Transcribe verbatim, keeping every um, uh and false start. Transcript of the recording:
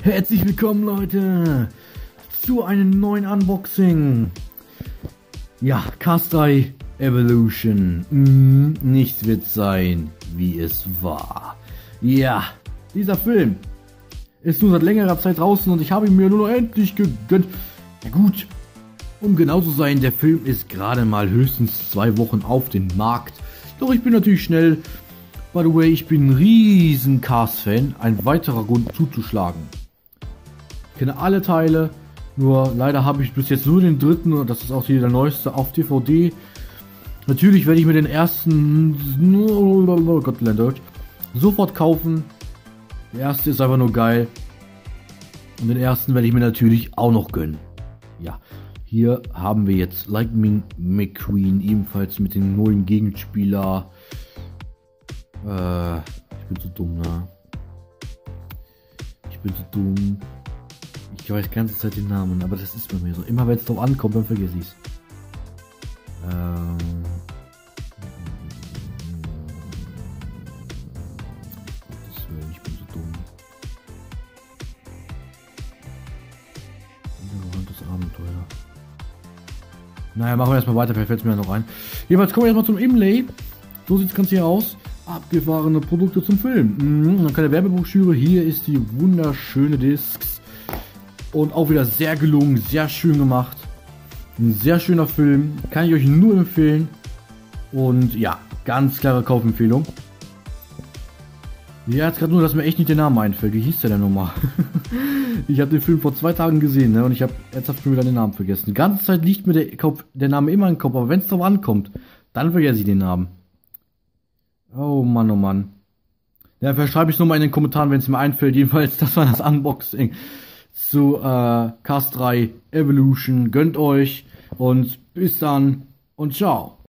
Herzlich willkommen, Leute, zu einem neuen Unboxing. Ja, Cars drei Evolution. Mm, nichts wird sein, wie es war. Ja, dieser Film ist nun seit längerer Zeit draußen und ich habe ihn mir nur noch endlich gegönnt. Ja gut, um genau zu sein, der Film ist gerade mal höchstens zwei Wochen auf den Markt. Doch ich bin natürlich schnell. By the way, ich bin ein riesen Cars-Fan. Ein weiterer Grund zuzuschlagen. Ich kenne alle Teile, nur leider habe ich bis jetzt nur den dritten, und das ist auch hier der neueste, auf D V D. Natürlich werde ich mir den ersten oh Gott, Deutsch, sofort kaufen. Der erste ist einfach nur geil. Und den ersten werde ich mir natürlich auch noch gönnen. Ja, hier haben wir jetzt Lightning McQueen, ebenfalls mit dem neuen Gegenspieler. Äh, ich bin so dumm, ne? Ich bin so dumm. Ich weiß die ganze Zeit den Namen, aber das ist bei mir so. Immer wenn es drauf ankommt, dann vergesse ich es. Ähm. Ich bin so dumm. Das Abenteuer. Naja, machen wir erstmal weiter, vielleicht fällt es mir noch ein. Jedenfalls kommen wir erstmal zum Inlay. So sieht es ganz hier aus. Abgefahrene Produkte zum Film. Mhm. Dann keine Werbebroschüre. Hier ist die wunderschöne Discs. Und auch wieder sehr gelungen, sehr schön gemacht. Ein sehr schöner Film. Kann ich euch nur empfehlen. Und ja, ganz klare Kaufempfehlung. Ja, jetzt gerade nur, dass mir echt nicht der Name einfällt. Wie hieß der denn nochmal? Ich habe den Film vor zwei Tagen gesehen, ne? Und ich habe ernsthaft schon wieder den Namen vergessen. Die ganze Zeit liegt mir der, Kopf, der Name immer im Kopf, aber wenn es drauf ankommt, dann vergesse ich den Namen. Oh Mann, oh Mann. Ja, verschreibe ich es nochmal in den Kommentaren, wenn es mir einfällt. Jedenfalls, das war das Unboxing zu äh, Cars drei Evolution. Gönnt euch und bis dann und ciao.